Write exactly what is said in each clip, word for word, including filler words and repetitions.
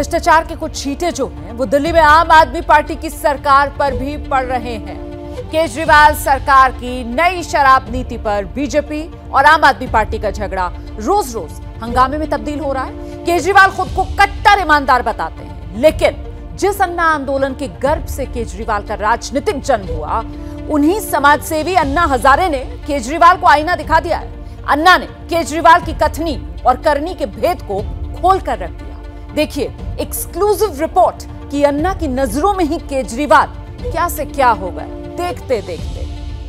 भ्रष्टाचार के कुछ छींटे जो हैं वो दिल्ली में आम आदमी पार्टी की सरकार पर भी पड़ रहे हैं। केजरीवाल सरकार की नई शराब नीति पर बीजेपी और आम आदमी पार्टी का झगड़ा रोज रोज हंगामे में तब्दील हो रहा है। केजरीवाल खुद को कट्टर ईमानदार बताते हैं, लेकिन जिस अन्ना आंदोलन के गर्भ से केजरीवाल का राजनीतिक जन्म हुआ, उन्हीं समाजसेवी अन्ना हजारे ने केजरीवाल को आईना दिखा दिया है। अन्ना ने केजरीवाल की कथनी और करनी के भेद को खोल कर रख दिया। देखिए एक्सक्लूसिव रिपोर्ट कि अन्ना की नजरों में ही केजरीवाल क्या से क्या हो गए। देखते देखते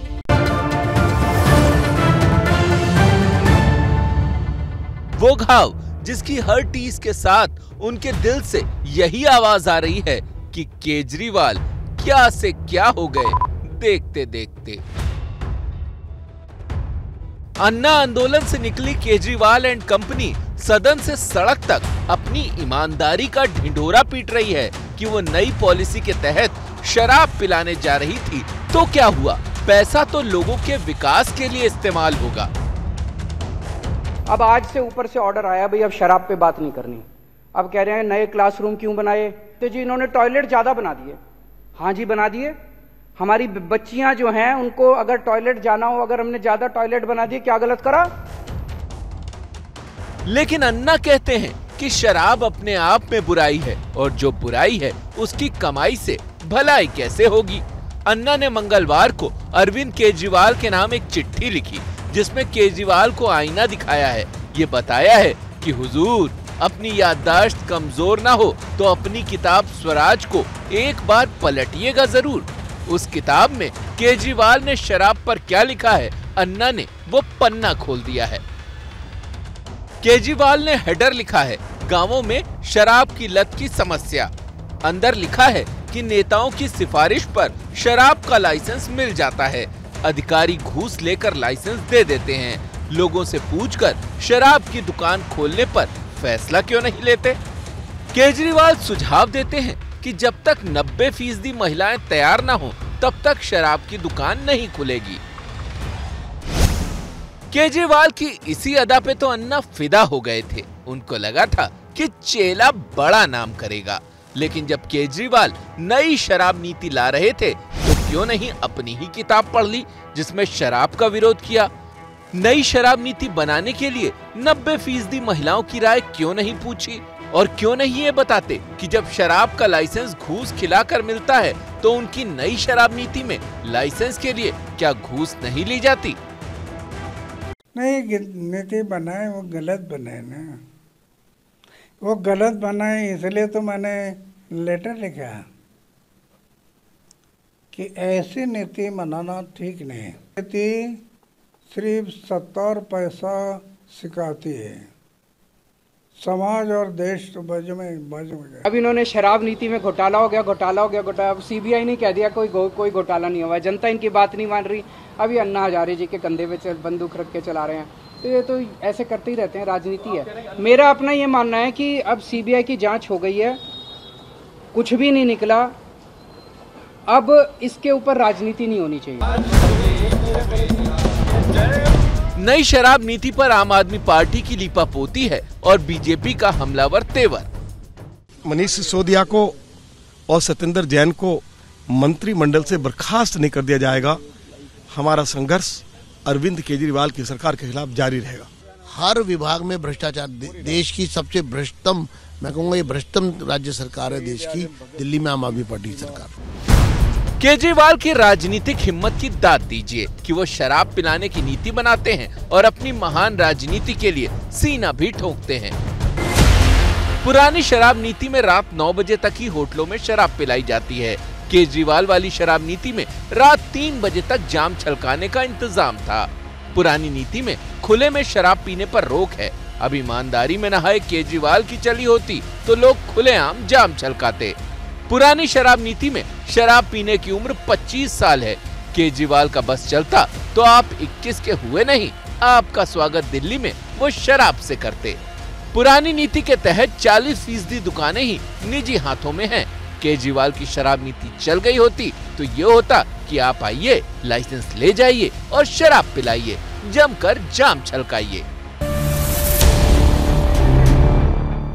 वो घाव जिसकी हर टीस के साथ उनके दिल से यही आवाज आ रही है कि केजरीवाल क्या से क्या हो गए। देखते देखते अन्ना आंदोलन से निकली केजरीवाल एंड कंपनी सदन से सड़क तक अपनी ईमानदारी का ढिंढोरा पीट रही है कि वो नई पॉलिसी के तहत शराब पिलाने जा रही थी। तो क्या हुआ? पैसा तो लोगों के विकास के लिए इस्तेमाल होगा। अब आज से ऊपर से ऑर्डर आया, भाई अब शराब पे बात नहीं करनी। अब कह रहे हैं नए क्लासरूम क्यों बनाए? तो जी इन्होंने टॉयलेट ज्यादा बना दिए। हाँ जी बना दिए। हमारी बच्चियां जो हैं उनको अगर टॉयलेट जाना हो, अगर हमने ज्यादा टॉयलेट बना दिए, क्या गलत करा? लेकिन अन्ना कहते हैं कि शराब अपने आप में बुराई है और जो बुराई है उसकी कमाई से भलाई कैसे होगी। अन्ना ने मंगलवार को अरविंद केजरीवाल के नाम एक चिट्ठी लिखी, जिसमें केजरीवाल को आईना दिखाया है। ये बताया है कि हुजूर अपनी याददाश्त कमजोर ना हो तो अपनी किताब स्वराज को एक बार पलटिएगा जरूर। उस किताब में केजरीवाल ने शराब पर क्या लिखा है, अन्ना ने वो पन्ना खोल दिया है। केजरीवाल ने हेडर लिखा है, गांवों में शराब की लत की समस्या। अंदर लिखा है कि नेताओं की सिफारिश पर शराब का लाइसेंस मिल जाता है। अधिकारी घूस लेकर लाइसेंस दे देते हैं। लोगों से पूछकर शराब की दुकान खोलने पर फैसला क्यों नहीं लेते? केजरीवाल सुझाव देते हैं कि जब तक नब्बे फीसदी महिलाएं तैयार न हो तब तक शराब की दुकान नहीं खुलेगी। केजरीवाल की इसी अदा पे तो अन्ना फिदा हो गए थे। उनको लगा था कि चेला बड़ा नाम करेगा, लेकिन जब केजरीवाल नई शराब नीति ला रहे थे तो क्यों नहीं अपनी ही किताब पढ़ ली जिसमें शराब का विरोध किया। नई शराब नीति बनाने के लिए नब्बे फीसदी महिलाओं की राय क्यों नहीं पूछी, और क्यों नहीं ये बताते कि जब शराब का लाइसेंस घूस खिलाकर मिलता है तो उनकी नई शराब नीति में लाइसेंस के लिए क्या घूस नहीं ली जाती? नहीं, नीति बनाए वो गलत बनाए ना, वो गलत बनाए इसलिए तो मैंने लेटर लिखा कि ऐसी नीति बनाना ठीक नहीं। नीति सिर्फ सत्तर पैसा सिखाती है, समाज और देश तो बाजू में बाजू में। अब इन्होंने शराब नीति में घोटाला हो गया, घोटाला हो गया, घोटाला। अब सीबीआई ने कह दिया कोई कोई घोटाला नहीं हुआ। जनता इनकी बात नहीं मान रही। अभी अन्ना हजारे जी के कंधे पे बंदूक रख के चला रहे हैं। तो ये तो ऐसे करते ही रहते हैं, राजनीति है। मेरा अपना ये मानना है कि अब सीबीआई की जांच हो गई है, कुछ भी नहीं निकला, अब इसके ऊपर राजनीति नहीं होनी चाहिए। नई शराब नीति पर आम आदमी पार्टी की लीपापोती है और बीजेपी का हमलावर तेवर। मनीष सिसोदिया को और सत्येंद्र जैन को मंत्रिमंडल से बर्खास्त नहीं कर दिया जाएगा। हमारा संघर्ष अरविंद केजरीवाल की सरकार के खिलाफ जारी रहेगा। हर विभाग में भ्रष्टाचार, दे, देश की सबसे भ्रष्टतम, मैं कहूँगा ये भ्रष्टतम राज्य सरकार है देश की, दिल्ली में आम आदमी पार्टी सरकार। केजरीवाल की राजनीतिक हिम्मत की दाद दीजिए कि वो शराब पिलाने की नीति बनाते हैं और अपनी महान राजनीति के लिए सीना भी ठोकते हैं। पुरानी शराब नीति में रात नौ बजे तक ही होटलों में शराब पिलाई जाती है। केजरीवाल वाली शराब नीति में रात तीन बजे तक जाम छलकाने का इंतजाम था। पुरानी नीति में खुले में शराब पीने पर रोक है। अब ईमानदारी में नहाए केजरीवाल की चली होती तो लोग खुलेआम जाम छलकाते। पुरानी शराब नीति में शराब पीने की उम्र पच्चीस साल है। केजरीवाल का बस चलता तो आप इक्कीस के हुए नहीं, आपका स्वागत दिल्ली में वो शराब से करते। पुरानी नीति के तहत चालीस फीसदी दुकानें ही निजी हाथों में हैं। केजरीवाल की शराब नीति चल गई होती तो ये होता कि आप आइए, लाइसेंस ले जाइए और शराब पिलाइए, जमकर जाम छलकाइए।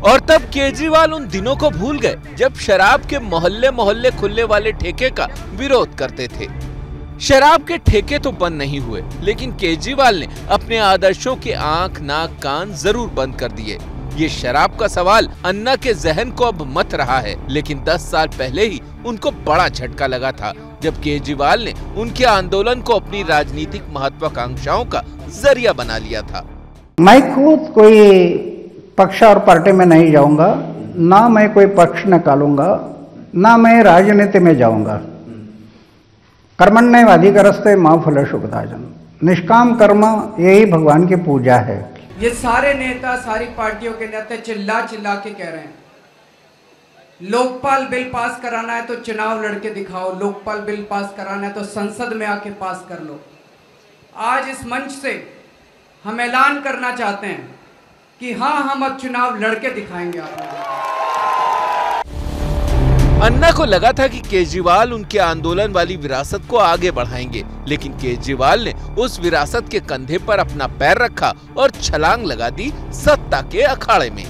और तब केजरीवाल उन दिनों को भूल गए जब शराब के मोहल्ले मोहल्ले खुलने वाले ठेके का विरोध करते थे। शराब के ठेके तो बंद नहीं हुए, लेकिन केजरीवाल ने अपने आदर्शों के आंख नाक कान जरूर बंद कर दिए। ये शराब का सवाल अन्ना के जहन को अब मत रहा है, लेकिन दस साल पहले ही उनको बड़ा झटका लगा था जब केजरीवाल ने उनके आंदोलन को अपनी राजनीतिक महत्वाकांक्षाओं का जरिया बना लिया था। मैं खुद कोई पक्ष और पार्टी में नहीं जाऊंगा, ना मैं कोई पक्ष निकालूंगा, ना मैं राजनीति में जाऊंगा। कर्मण्येवाधिकारस्ते मां फल शुभदायन, निष्काम कर्म यही भगवान की पूजा है। ये सारे नेता सारी पार्टियों के नेता चिल्ला चिल्ला के कह रहे हैं लोकपाल बिल पास कराना है तो चुनाव लड़के दिखाओ, लोकपाल बिल पास कराना है तो संसद में आके पास कर लो। आज इस मंच से हम ऐलान करना चाहते हैं कि हाँ, हम अब चुनाव लड़के दिखाएंगे आपको। अन्ना को लगा था कि केजरीवाल उनके आंदोलन वाली विरासत को आगे बढ़ाएंगे, लेकिन केजरीवाल ने उस विरासत के कंधे पर अपना पैर रखा और छलांग लगा दी सत्ता के अखाड़े में।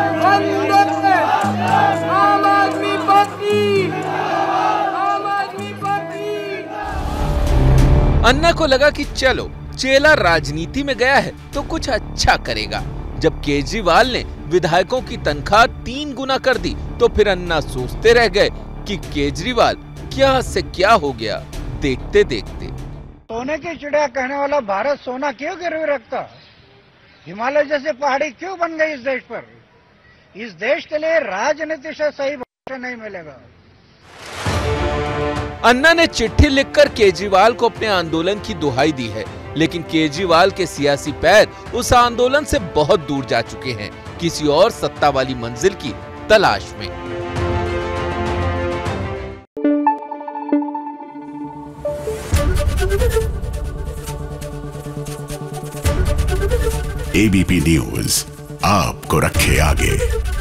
आम आदमी पार्टी, आम आदमी पार्टी। अन्ना को लगा कि चलो चेला राजनीति में गया है तो कुछ अच्छा करेगा। जब केजरीवाल ने विधायकों की तनख्वाह तीन गुना कर दी तो फिर अन्ना सोचते रह गए कि केजरीवाल क्या से क्या हो गया। देखते देखते सोने की चिड़िया कहने वाला भारत सोना क्यों गिरवी रखता? हिमालय जैसे पहाड़ी क्यों बन गई इस देश पर? इस देश के लिए राजनीति से सही भविष्य नहीं मिलेगा। अन्ना ने चिट्ठी लिखकर केजरीवाल को अपने आंदोलन की दुहाई दी है, लेकिन केजरीवाल के सियासी पैर उस आंदोलन से बहुत दूर जा चुके हैं, किसी और सत्ता वाली मंजिल की तलाश में। एबीपी न्यूज आपको रखे आगे।